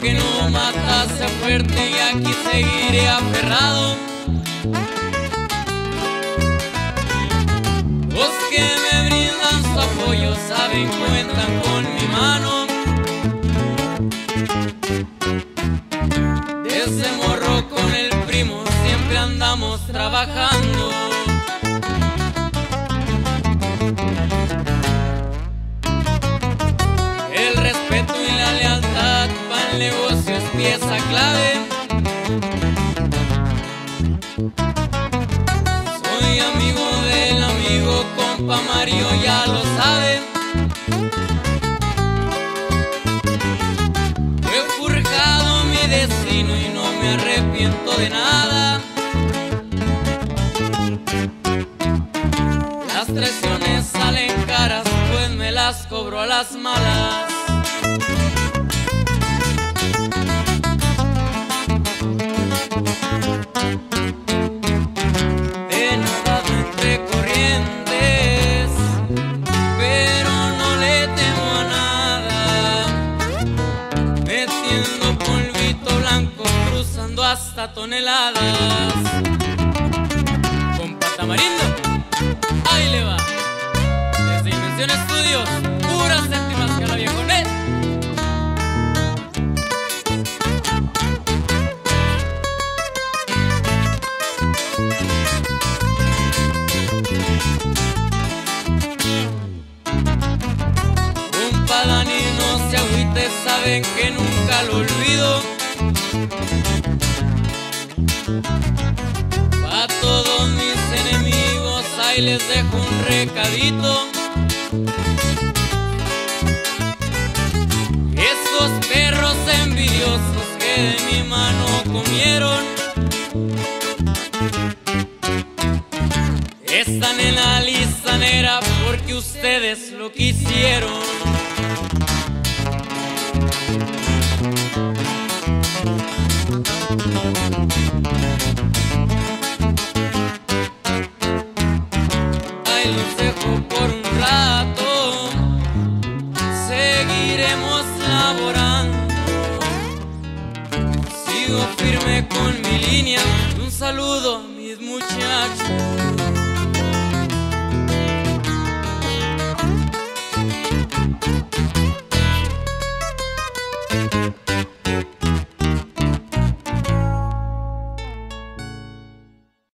que no mata sea fuerte y aquí seguiré aferrado. Los que me brindan su apoyo saben, cuentan con mi mano. Desde morro con el primo siempre andamos trabajando. El respeto y la lealtad para el negocio es pieza clave. Soy amigo del amigo, compa Mario ya lo sabe. He forjado mi destino y no me arrepiento de nada. Las traiciones salen caras, pues me las cobro a las malas. He nadado entre corrientes, pero no le temo a nada. Metiendo polvito blanco, cruzando hasta toneladas. Compa Tamarindo, ahí le va. Desde Dimensión Estudios, puras séptimas que la viejonet. Compa Dani, no se agüite, saben que nunca lo olvido. Pa' todos mis enemigos ahí les dejo un recadito. Esos perros envidiosos que de mi mano comieron están en la lista negra porque ustedes lo quisieron. Ahí los dejo por un rato, seguiremos laborando. Sigo firme con mi línea. Un saludo a mis muchachos.